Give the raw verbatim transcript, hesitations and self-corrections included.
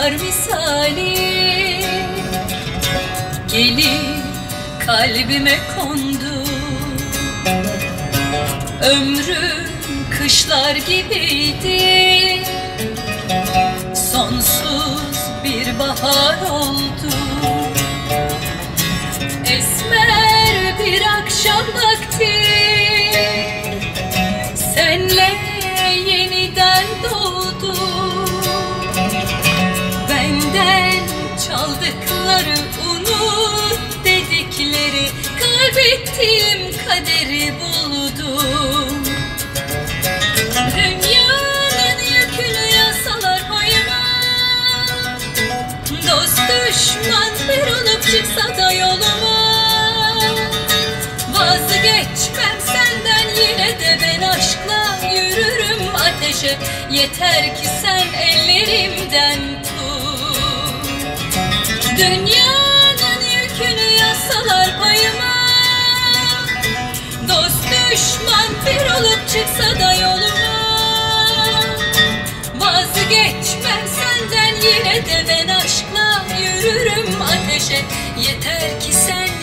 bahar misali gelip kalbime kondu. Ömrüm kışlar gibiydi, sonsuz bir bahar oldu. Esmer bir akşam vakti senle yeniden doğdu. Benden çaldıkları unut dedikleri, kaybettiğim kaderi buldum. Dünyanın yükünü yasalar payıma, dost düşman bir olup çıksa da yoluma, vazgeçmem senden, yine de ben aşkla yürürüm ateşe. Yeter ki sen ellerimden tut. Dünyanın yükünü yasalar payıma, dost düşman bir olup çıksa da yoluma, vazgeçmem senden, yine de ben aşkla yürürüm ateşe. Yeter ki sen